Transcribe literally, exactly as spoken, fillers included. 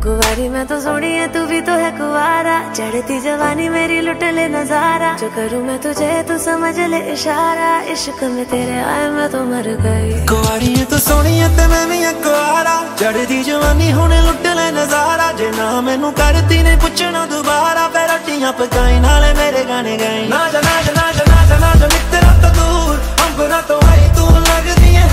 कुंवारी मैं तो सोनी है, तू भी तो है कुंवारा। चढ़ती जवानी मेरी लुट ले नजारा। जो करूँ मैं तुझे तू समझ ले इशारा। इश्क में तेरे आए मैं तो मर गई। कुंवारी है तू सोनी है ते मैं भी है कुंवारा। चढ़ती जवानी हुणे लुट ले नजारा। जे ना मैनू करती ने पुछना दोबारा, फिर रोटियां पकाई नाले मेरे गाने गाई। ना जा ना जा ना जा ना जा ना जा मित्रा तो दूर, अंबरा तो आई तू लगदी है